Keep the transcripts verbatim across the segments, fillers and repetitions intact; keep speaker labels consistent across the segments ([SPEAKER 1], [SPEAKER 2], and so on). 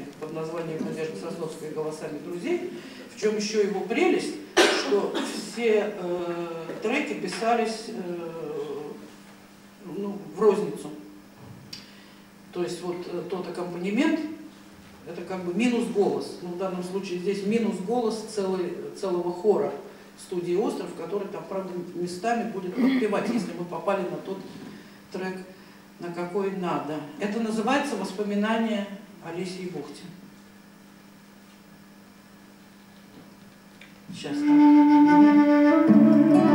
[SPEAKER 1] песня под названием «Надежда Сосновская голосами друзей». В чем еще его прелесть, что все э, треки писались э, ну, в розницу. То есть вот э, тот аккомпанемент, это как бы минус голос. Ну, в данном случае здесь минус голос целый, целого хора студии «Остров», который там, правда, местами будет подпевать, если мы попали на тот трек, на какой надо. Это называется «Воспоминания о Лисьей бухте». Сейчас там.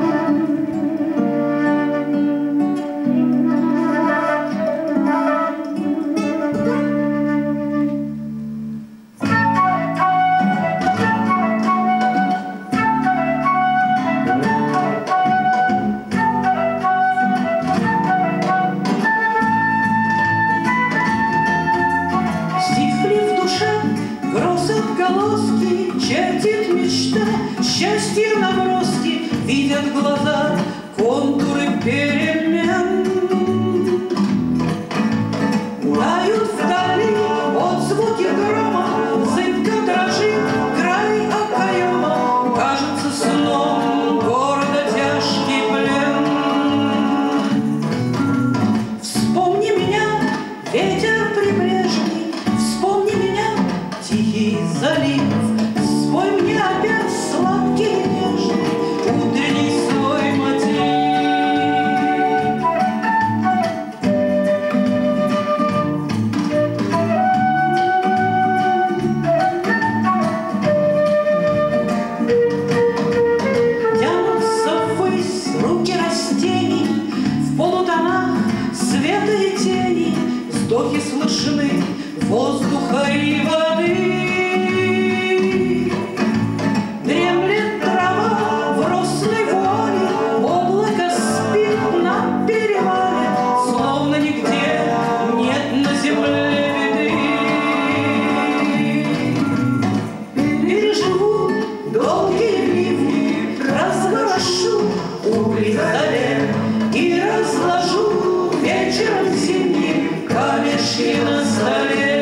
[SPEAKER 2] Счастье наброски, видят глаза контуры перемен. Тают вдали отзвуки грома, зыбко дрожит край окоема, кажется сном города тяжкий плен. Вспомни меня, ветер прибрежный, вспомни меня, тихий залив, спой мне опять сладкий и нежный утренний свой мотив. Тянутся ввысь руки растений, в полутонах света и тени, вздохи слышны воздуха и воды. И разложу вечером зимним камешки на столе.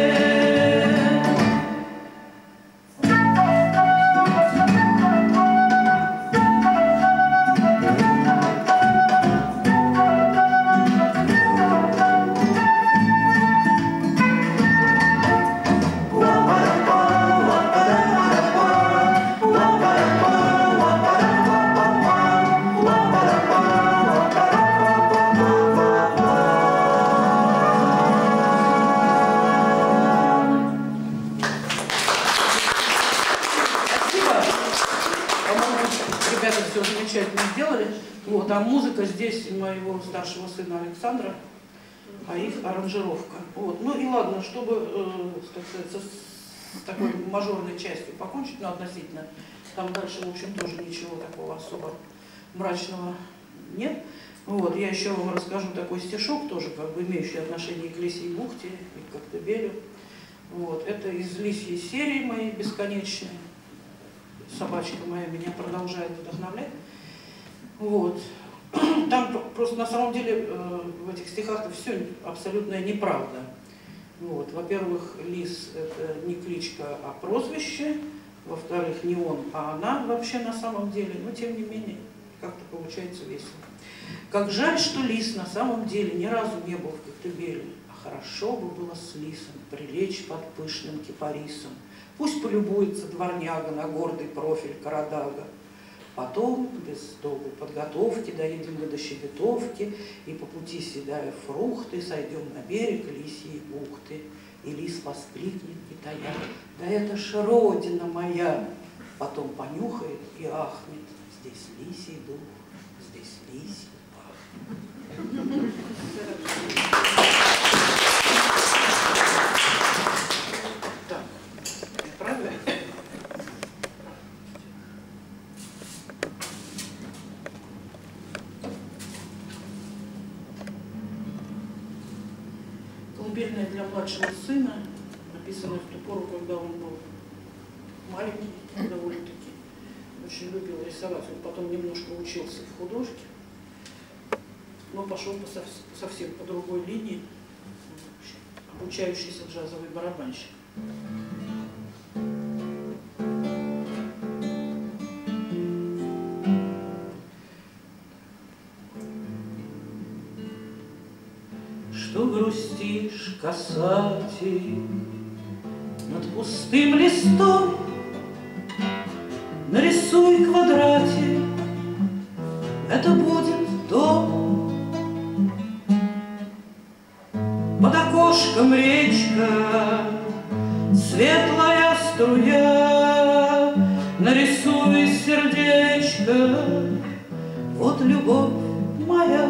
[SPEAKER 1] Сделали. Вот, а музыка здесь моего старшего сына Александра, а их аранжировка. Вот. Ну и ладно, чтобы э, сказать, с такой мажорной частью покончить, но относительно, там дальше, в общем, тоже ничего такого особо мрачного нет. Вот, я еще вам расскажу такой стишок, тоже как бы имеющий отношение к Лисьей бухте и к Коктебелю. Вот, это из Лисьей серии моей бесконечной. Собачка моя меня продолжает вдохновлять. Вот. Там просто на самом деле в этих стихах все абсолютная неправда. Вот. Во-первых, Лис — это не кличка, а прозвище. Во-вторых, не он, а она вообще на самом деле. Но тем не менее, как-то получается весело. Как жаль, что Лис на самом деле ни разу не был в Коктебеле. А хорошо бы было с Лисом прилечь под пышным кипарисом. Пусть полюбуется дворняга на гордый профиль Карадага. Потом, без долгой подготовки, доедем мы до Щебетовки, и по пути, съедая фрукты, сойдем на берег Лисьей бухты. И Лис воскликнет, не тая: да это ж родина моя! Потом понюхает и ахнет: здесь лисий дух, здесь лисий пахнет. Так, правда? Колыбельная для младшего сына, написанная в ту пору, когда он был маленький, довольно-таки, очень любил рисовать. Он потом немножко учился в художке, но пошел по совсем по другой линии, обучающийся джазовый барабанщик.
[SPEAKER 2] Что грустишь, касатель, над пустым листом? Нарисуй квадратик, это будет дом. Под окошком речка, светлая струя, нарисуй сердечко, вот любовь моя.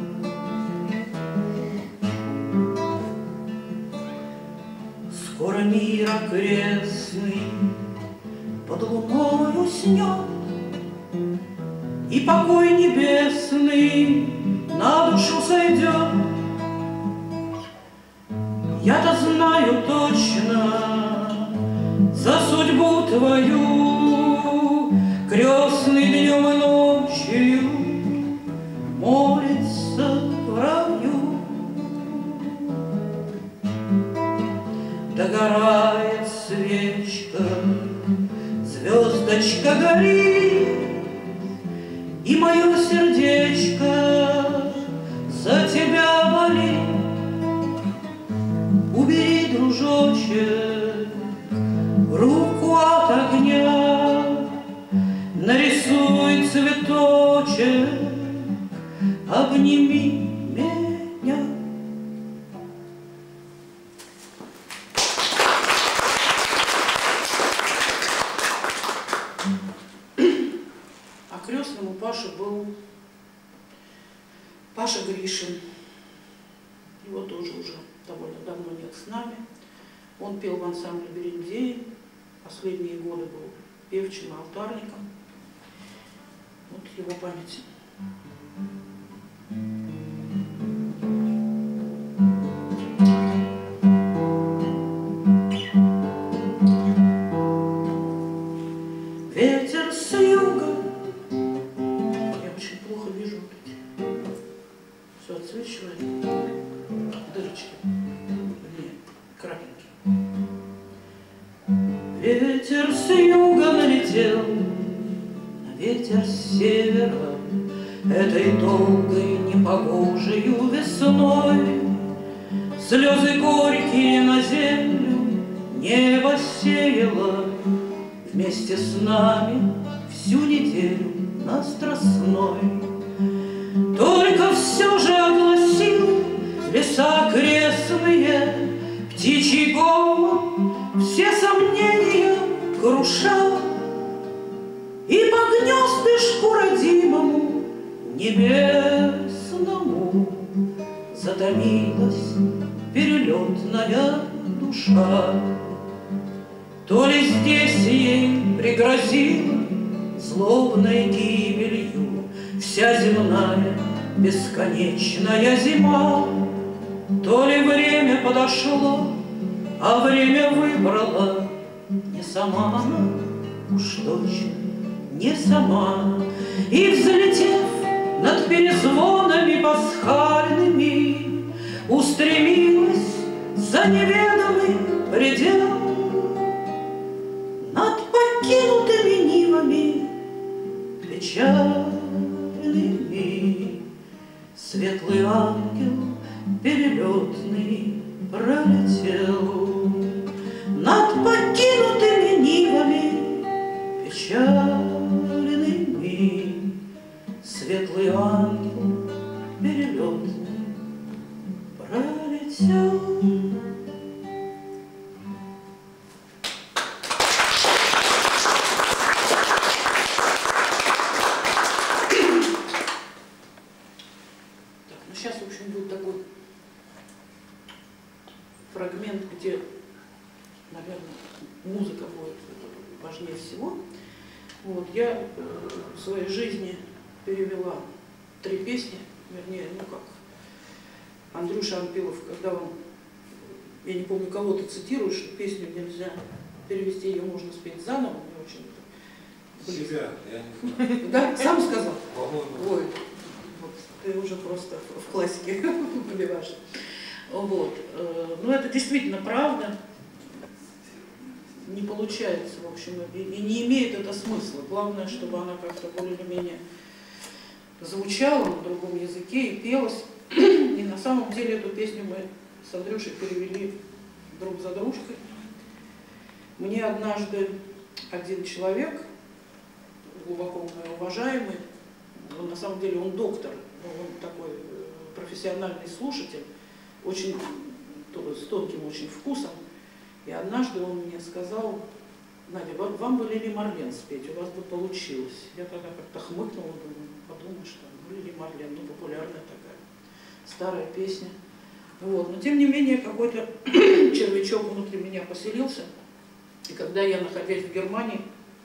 [SPEAKER 2] Скоро мир окрестный под луной уснет, и покой небесный на душу сойдет. Я-то знаю точно за судьбу твою, крестный днем и ночью молится в раю. Догорает свечка, звездочка горит, и мое сердечко за тебя болит. Убери, дружочек, руку от огня, нарисуй цветочек, обними меня.
[SPEAKER 1] А крестным у Паши был Паша Гришин. Его тоже уже довольно давно нет с нами. Он пел в ансамбле «Берендеи». Последние годы был певчим и алтарником. Вот его память.
[SPEAKER 2] Ветер с юга. Я очень плохо вижу вот эти. Все отсвечивает. Дырочки. Нет, крапинки. Ветер с юга налетел на ветер с севера, этой долгой непогожею весной. Слезы горькие на землю небо сеяло, вместе с нами всю неделю на Страстной. Только все же огласил леса окрестные птичий гомон, все сомнения круша, и по гнездышку родимому небесному затомилась перелетная душа. То ли здесь ей пригрозила злобной гибелью вся земная бесконечная зима, то ли время подошло, а время выбрало не сама она, уж точно не сама. И, взлетев над перезвонами пасхальными, устремилась за неведомый предел. Над покинутыми нивами печальными светлый ангел перелетный пролетел. Над покинутыми нивами печальными светлый ангел перелетный пролетел.
[SPEAKER 1] Сейчас, в общем, будет такой фрагмент, где, наверное, музыка будет важнее всего. Вот, я э, в своей жизни перевела три песни, вернее, ну как, Андрюша Анпилов, когда он, я не помню, кого ты цитируешь, что песню нельзя перевести, ее можно спеть заново, мне очень близко.
[SPEAKER 3] Себя, я не знаю.
[SPEAKER 1] Да, сам сказал?
[SPEAKER 3] По-моему.
[SPEAKER 1] Ой, вот, ты уже просто в классике побиваешь. Вот. Ну, это действительно правда. не получается, в общем, и, и не имеет это смысла. Главное, чтобы она как-то более-менее звучала на другом языке и пелась. И на самом деле эту песню мы с Андрюшей перевели друг за дружкой. Мне однажды один человек, глубоко мой уважаемый, он, на самом деле он доктор, он такой профессиональный слушатель, очень, с тонким очень вкусом. И однажды он мне сказал: Надя, вам бы Лили Марлен спеть, у вас бы получилось. Я тогда как-то хмыкнула, думаю, подумаешь, что Лили Марлен, ну популярная такая, старая песня. Вот. Но тем не менее какой-то червячок внутри меня поселился. И когда я, находясь в Германии,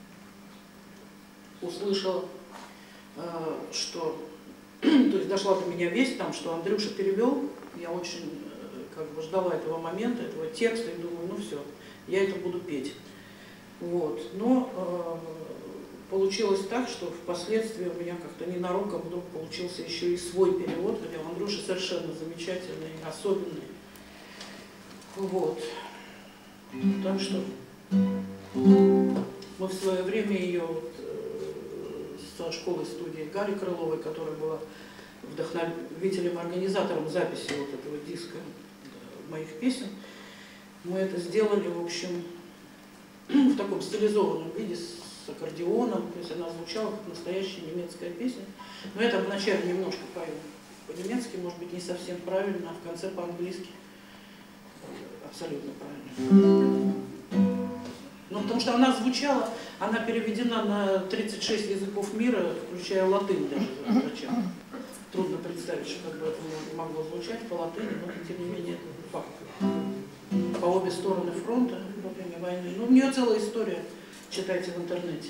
[SPEAKER 1] услышала, что, то есть дошла до меня весть, там, что Андрюша перевел, я очень как бы ждала этого момента, этого текста, и думаю, ну все, я это буду петь. Вот. Но э, получилось так, что впоследствии у меня как-то ненароком вдруг получился еще и свой перевод, хотя у Андрюши совершенно замечательный, особенный. Вот. Так что мы в свое время ее вот, э, со школой-студии Гарри Крыловой, которая была вдохновителем, организатором записи вот этого диска моих песен, мы это сделали, в общем, в таком стилизованном виде с аккордеоном, то есть она звучала как настоящая немецкая песня. Но я там вначале немножко пою по-немецки, может быть, не совсем правильно, а в конце по-английски абсолютно правильно. Ну, потому что она звучала, она переведена на тридцать шесть языков мира, включая латынь даже. Зачем? Трудно представить, что как бы это могло звучать по латыни, но тем не менее это факт. По обе стороны фронта во время войны. Ну, у нее целая история, читайте в интернете.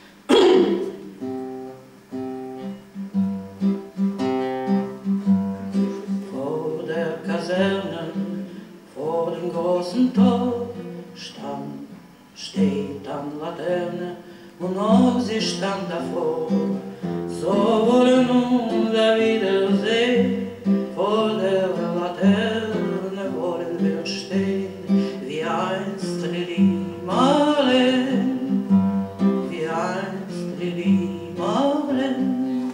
[SPEAKER 2] Vor der Kaserne, vor dem großen Tor, stand, steht an Laterne, und noch sie stand davor. So wolle nun der Wiedersehen, vor der Laterne wollen wir stehen, wie einst Lili Marleen, wie einst Lili Marleen.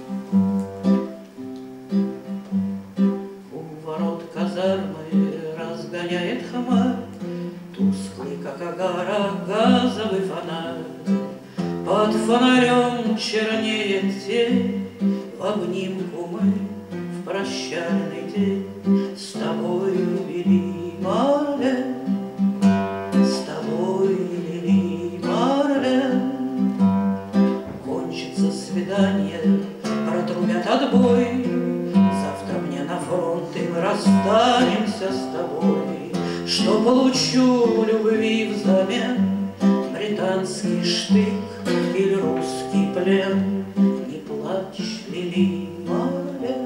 [SPEAKER 2] У ворот казармы разгоняет хмарь, тусклый, как агара, газовый фонарь. Под фонарем чернеет тень, в обнимку мы в прощальный день с тобой, Лили Марлен, с тобой, Лили Марлен. Кончится свидание, протрубят отбой, завтра мне на фронт, и мы расстанемся с тобой. Что получу любви взамен, британский штык или русский плен? Не плачь, Лили Марлен.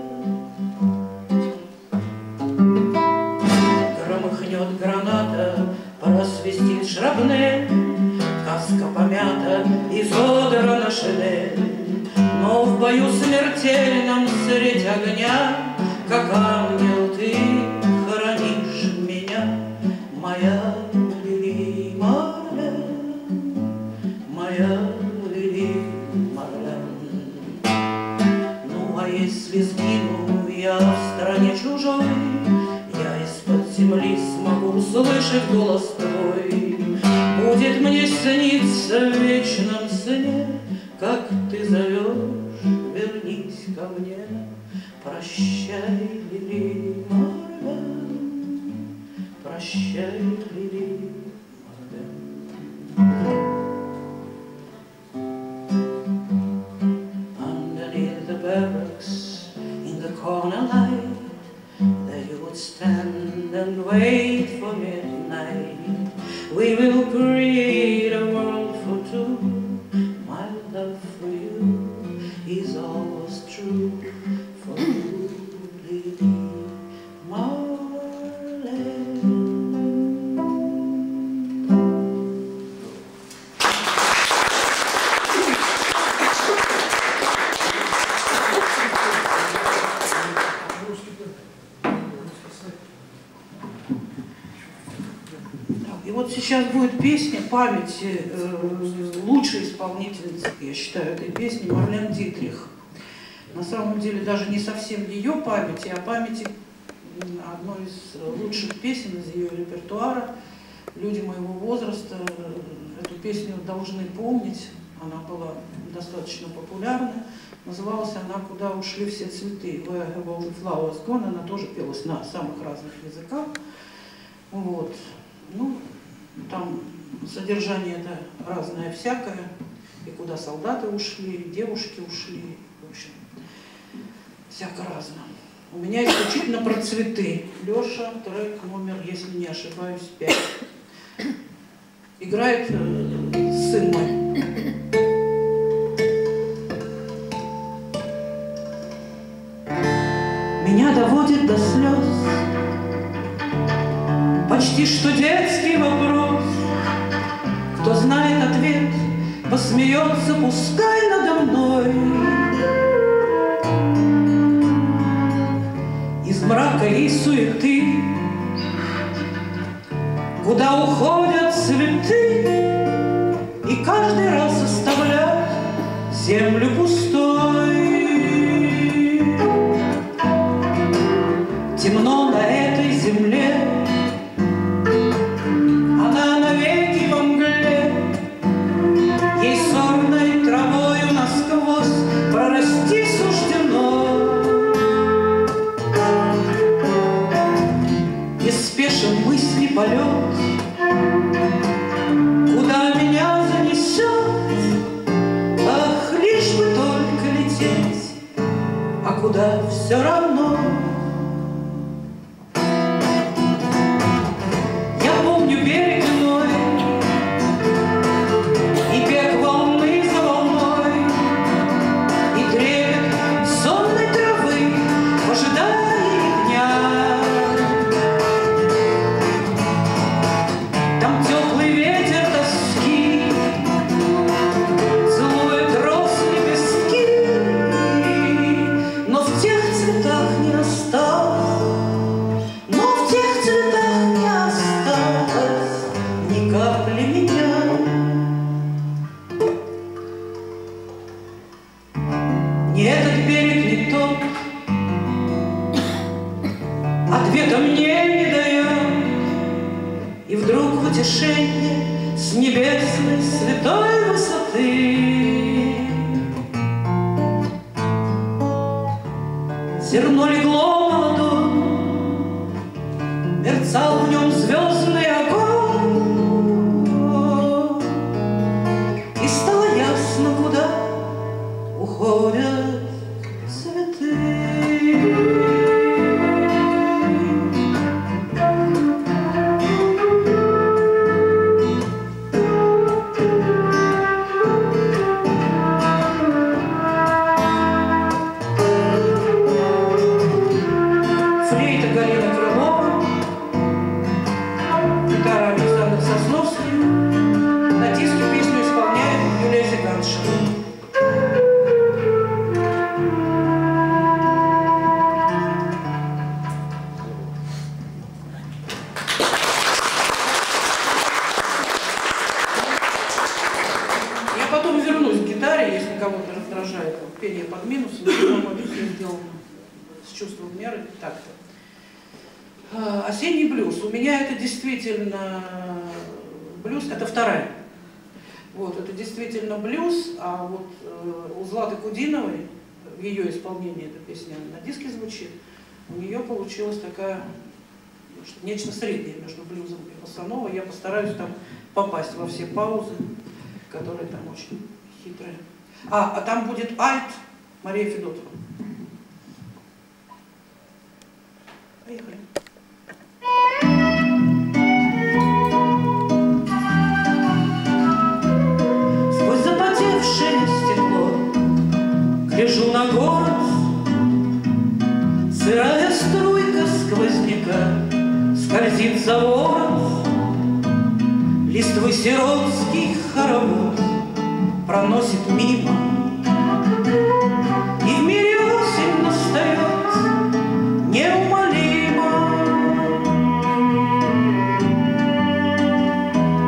[SPEAKER 2] Громыхнет граната, просвистит шрапнель, каска помята, изодрана шинель. Но в бою смертельном средь огня, как ангел, ты хранишь меня, моя Лили Марлен, моя Лили Марлен. Ну а если сгину я в стране чужой, я из-под земли смогу услышать голос твой. Будет мне сниться в вечном сне, как ты зовешь, вернись ко мне. Прощай, Лили Марлен, прощай, Лили Марлен. Underneath the barracks, in the corner light, there you would stand and wait for midnight. We will create a world for two. My love for you is always true. For you, Lili Marleen.
[SPEAKER 1] И вот сейчас будет песня памяти э, лучшей исполнительницы, я считаю, этой песни Марлен Дитрих. На самом деле даже не совсем ее памяти, а памяти одной из лучших песен из ее репертуара. Люди моего возраста эту песню должны помнить. Она была достаточно популярна. Называлась она «Куда ушли все цветы». Where have all the flowers gone? Она тоже пелась на самых разных языках. Вот. Ну, там содержание это разное всякое. И куда солдаты ушли, и девушки ушли. В общем, всяко разно. У меня исключительно про цветы. Леша, трек номер, если не ошибаюсь, пять. Играет э, сын мой. Меня доводит до слез почти что детский вопрос. Кто знает ответ, посмеется, пускай надо мной. Из мрака и суеты, куда уходят цветы, и каждый раз оставляют землю пустой. Темно на этой земле, она навеки во мгле, ей сорной травою насквозь прорасти суждено. Неспешен мысли полет, куда меня занесет, ах, лишь бы только лететь, а куда все равно. Ответа мне не дает, и вдруг в утешение с небесной святой высоты зерно легло молодое, мерцал в нем звездный огонь, и стало ясно, куда уходят цветы. Пение под минусом, но все сделано с чувством меры. Так-то. Осенний блюз. У меня это действительно блюз, это вторая. Вот, это действительно блюз, а вот э, у Златы Кудиновой, в ее исполнении эта песня на диске звучит, у нее получилась такая, нечто среднее между блюзом и босановой. Я постараюсь там попасть во все паузы, которые там очень хитрые. А, а там будет альт Мария Федотова. Поехали. Сквозь запотевшее стекло гляжу на город, сырая струйка сквозняка скользит за ворот, листвы сиротский хоровод проносит мимо, и в мире осень настает неумолимо.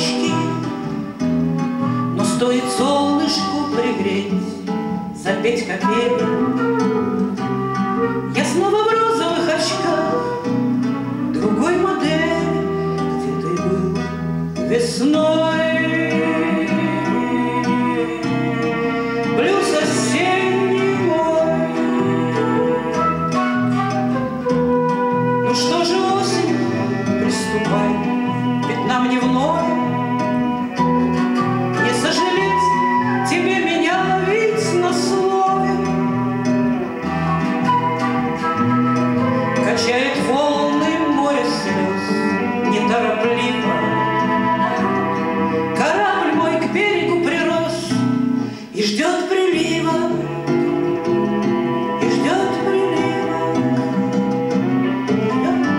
[SPEAKER 2] лампочки, но стоит солнышку пригреть, запеть капели, я снова в розовых очках другой модели, где ты был весной. Плюс осенний мой. Ну что же, осень, приступай, ведь нам не вновь не сожалеть тебе меня ведь на слове. Качает волны море слез неторопливо, корабль мой к берегу прирос и ждет прилива, и ждет прилива, ждет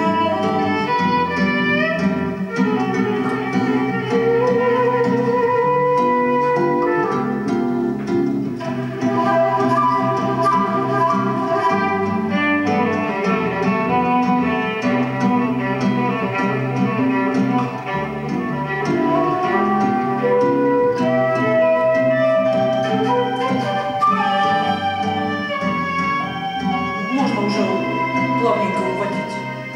[SPEAKER 2] можно уже плавненько уводить.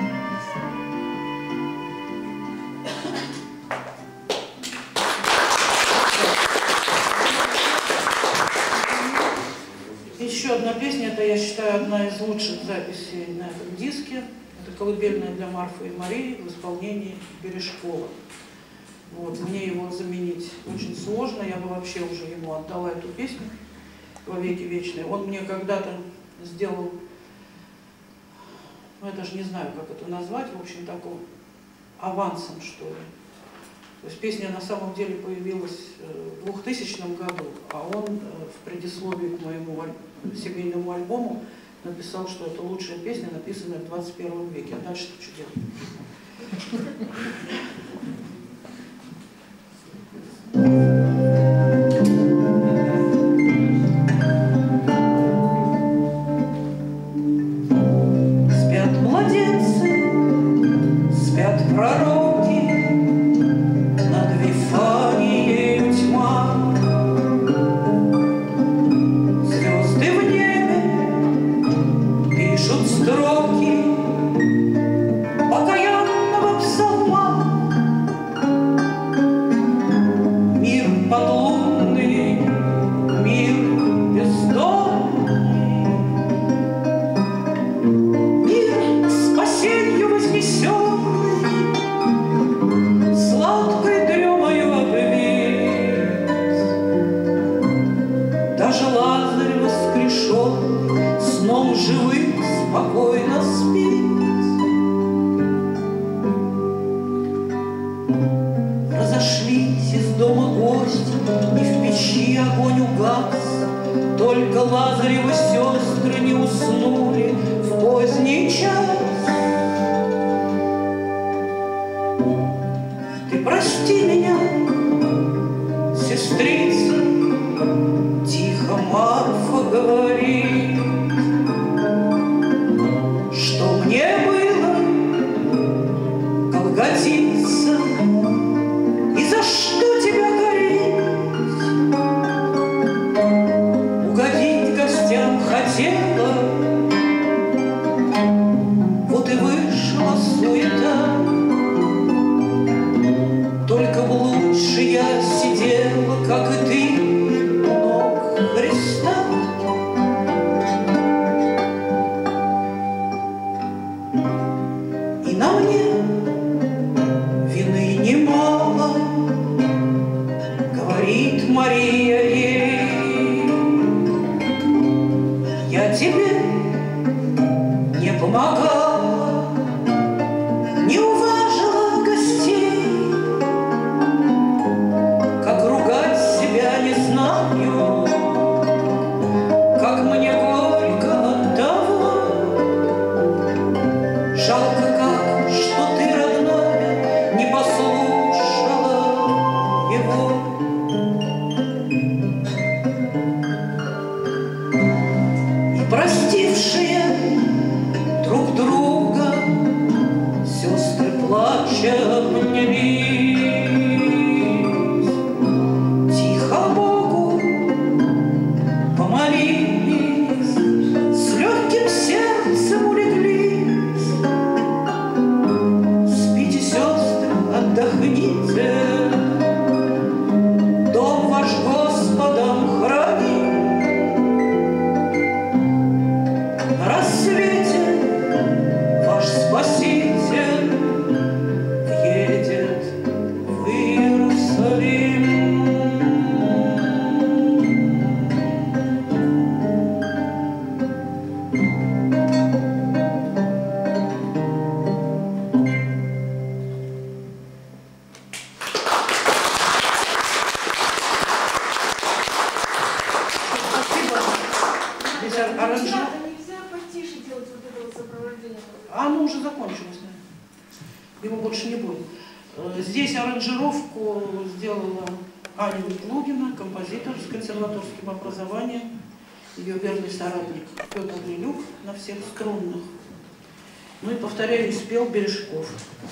[SPEAKER 1] Еще одна песня, это, я считаю, одна из лучших записей на этом диске. Это «Колыбельная для Марфы и Марии» в исполнении Бережкова. Вот, мне его заменить очень сложно, я бы вообще уже ему отдала эту песню во веки вечные. Он мне когда-то сделал, ну я даже не знаю, как это назвать, в общем, такого авансом, что ли. То есть песня на самом деле появилась в двухтысячном году, а он в предисловии к моему семейному альбому написал, что это лучшая песня, написанная в двадцать первом веке. А дальше что делать?
[SPEAKER 2] Спят младенцы, спят пророки, над Вифанией тьма. Звезды в небе пишут строки покаянного псалма. Мир подлунный, мир бездонный, мир к спасению вознесенный, сладкой дремою обвит. Даже Лазарь воскрешен, сном живых спокойно спит. Разошлись из дома гости, и в печи огонь угас, только Лазаревы сестры не уснули в поздний час. Ты прости меня, сестрица, тихо Марфа говорит, что мне было, как годится, и за что тебя гореть? Угодить гостям хотела, вот и вышла суета. Только б лучше я сидела, как и ты, у ног Христа.
[SPEAKER 1] Здесь аранжировку сделала Аня Ветлугина, композитор с консерваторским образованием, ее верный соратник Петр Лилюк на всех струнных. Ну и, повторяю, спел Бережков.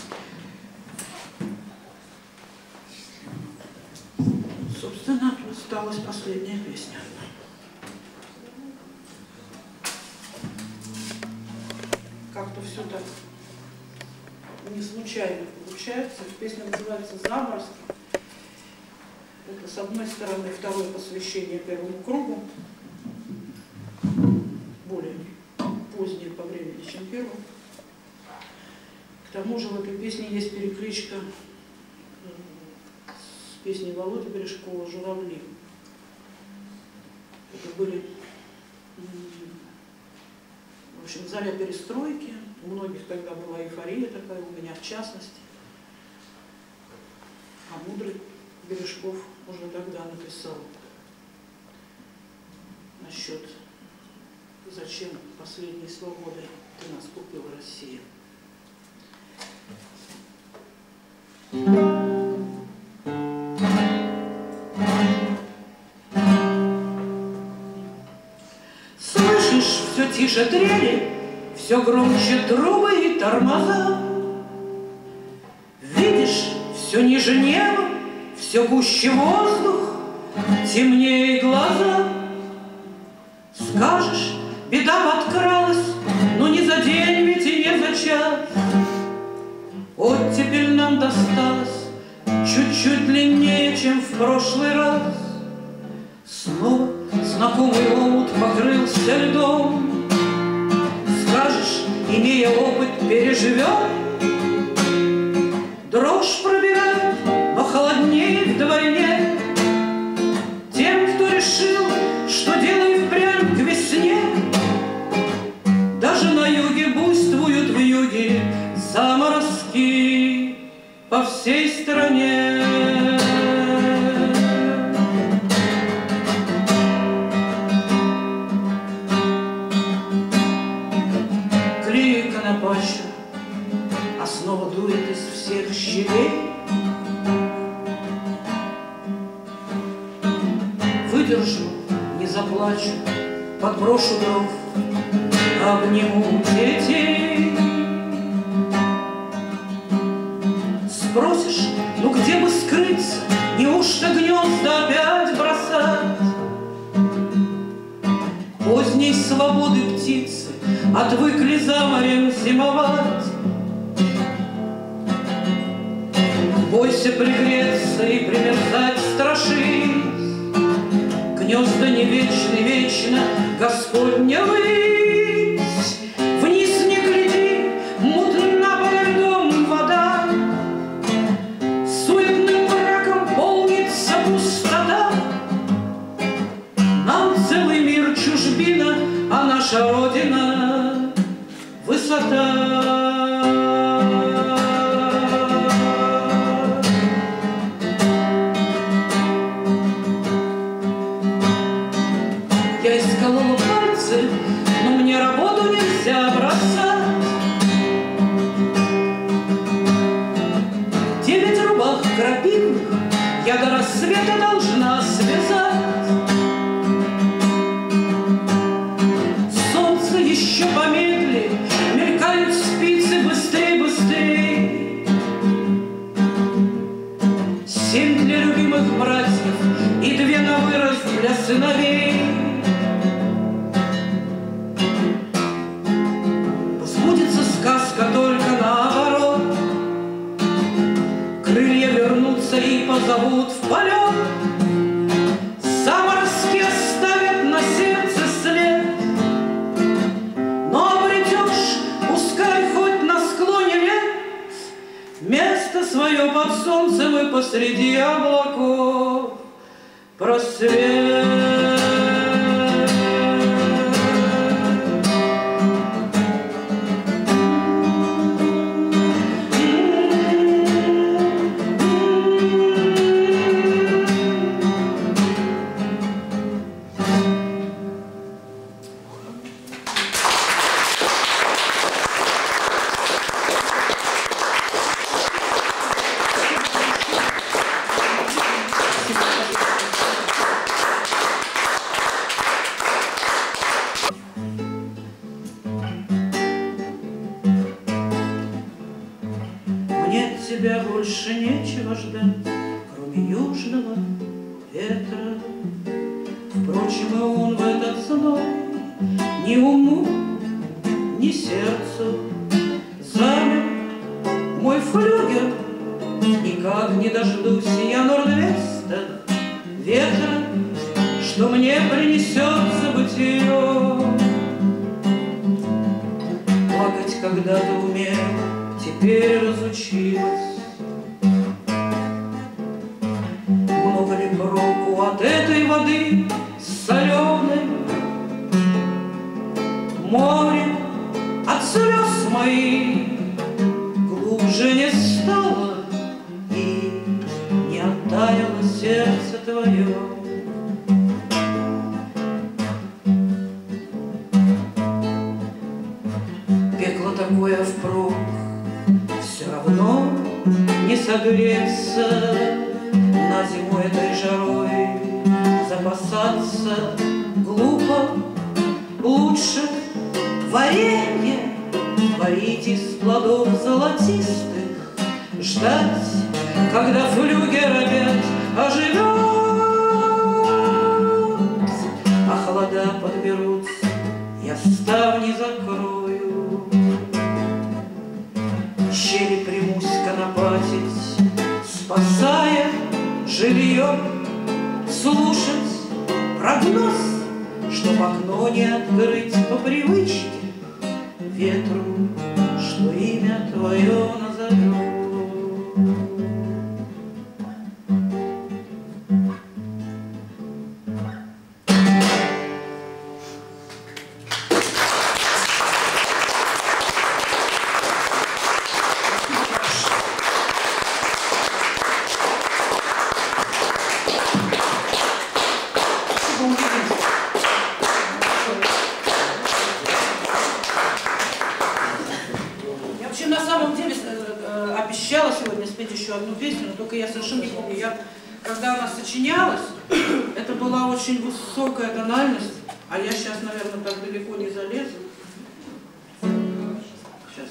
[SPEAKER 1] Собственно, осталась последняя песня. Как-то все так не случайно получается. Песня называется «Заморозки». Это, с одной стороны, второе посвящение первому кругу, более позднее по времени, чем первое. К тому же в этой песне есть перекличка с песней Володи Бережкова «Журавли». Это были, в общем, заря перестройки. У многих тогда была эйфория такая, у меня в частности. А мудрый Бережков уже тогда написал насчет «Зачем последней свободой ты нас купила, Россия».
[SPEAKER 2] Слышишь, все тише трели, все громче трубы и тормоза. Видишь, все ниже неба, все гуще воздух, темнее глаза. Скажешь, беда подкралась, но не за день ведь и не за час. Оттепель нам досталась чуть-чуть длиннее, чем в прошлый раз. Снова знакомый омут покрылся льдом. Скажешь, имея опыт, переживем. Дрожь пробирает, но холоднее вдвойне. Тем, кто решил, что дело и впрямь к весне. Даже на юге буйствуют вьюги заморозки по всей стране. Клейка на пащу, а снова дует из всех щелей. Выдержу, не заплачу, подброшу дров, обниму детей. Спросишь, ну где бы скрыться, неужто гнезда опять бросать? Поздней свободы птицы отвыкли за морем зимовать. Бойся пригреться и примерзать, страшись. Гнезда не вечны, вечно Господня высь. Вниз не гляди, мутна подо льдом вода. Суетным мраком полнится пустота. Нам целый мир чужбина, а наша Родина — высота. Я исколола пальцы, но мне работу нельзя бросать. Девять рубах крапивных я до рассвета должна связать. Солнце еще помедли, мелькают спицы быстрей, быстрей. Семь для любимых братьев и две на вырост для сыновей. Сказка только наоборот. Крылья вернутся и позовут в полет. Заморозки оставят на сердце след. Но обретешь, пускай хоть на склоне лет, место свое под солнцем и посреди облаков просвет. нечего ждать, кроме южного ветра. Впрочем, и он в этот зной ни уму, ни сердцу замер мой флюгер. Никак не дождусь я норд-веста, ветра, что мне принесет забытье. Плакать когда-то умел, теперь разучилась. Много ли проку от этой воды соленой? Море от слез моих глубже не стало, и не оттаяло сердце твое. Пекло такое впрок, все равно не согреться, на зиму этой жарой запасаться глупо. Лучше варенье варить из плодов золотистых, ждать, когда флюгер опять оживет, а холода подберутся, я ставни закрою. Щели примусь конопатить, спасая жилье, слушать прогноз, чтоб окно не открыть по привычке ветру, что имя твое назовет.
[SPEAKER 1] Одну песню, но только я совершенно не помню. Я, когда она сочинялась, это была очень высокая тональность, а я сейчас, наверное, так далеко не залезу. Сейчас.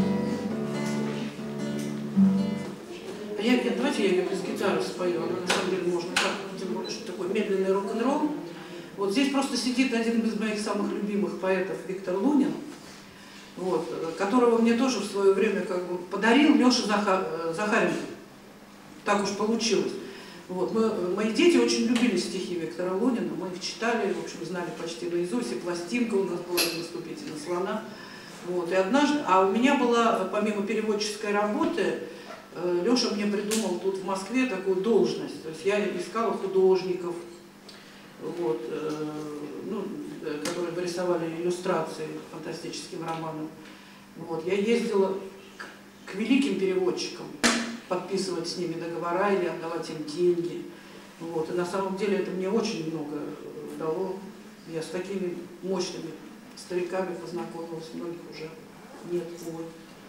[SPEAKER 1] А я, я, давайте я ее без гитары спою, она на самом деле можно так, тем более, что такой медленный рок-н-ролл. Вот здесь просто сидит один из моих самых любимых поэтов, Виктор Лунин, вот, которого мне тоже в свое время как бы подарил Леша Захар, Захаренко. Так уж получилось. Вот, мы, мои дети очень любили стихи Виктора Лунина, мы их читали, в общем, знали почти наизусть, и пластинка у нас была «Наступите на слона». Вот, и однажды, а у меня была, помимо переводческой работы, Леша мне придумал тут в Москве такую должность. То есть я искала художников, вот, ну, которые бы рисовали иллюстрации к фантастическим романам. Вот. Я ездила к, к великим переводчикам, подписывать с ними договора или отдавать им деньги. Вот. И на самом деле это мне очень много дало. Я с такими мощными стариками познакомилась, многих уже нет. Вот.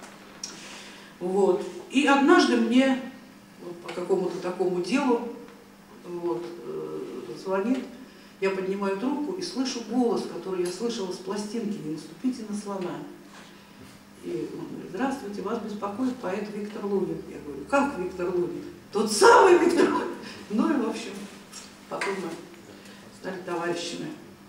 [SPEAKER 1] Вот. И однажды мне вот, по какому-то такому делу вот, э, звонит. Я поднимаю трубку и слышу голос, который я слышала с пластинки «Не наступите на слона». И он говорит: здравствуйте, вас беспокоит поэт Виктор Лунин. Я говорю: как Виктор Лунин? Тот самый Виктор Лунин. Ну и в общем, потом мы стали товарищами.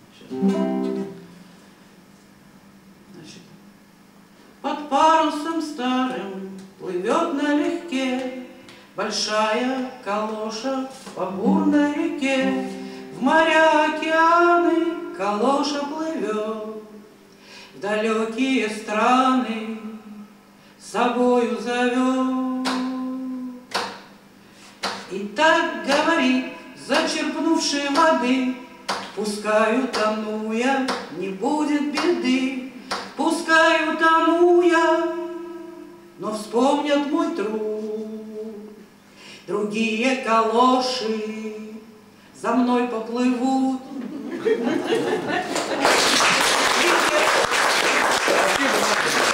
[SPEAKER 1] Значит. Под парусом старым плывет налегке большая калоша по бурной реке. В моря, океаны калоша плывет, в далекие страны с собою зовет. И так говорит, зачерпнувший воды: пускай утону я, не будет беды, пускай утону я, но вспомнят мой труд. Другие калоши за мной поплывут. Спасибо.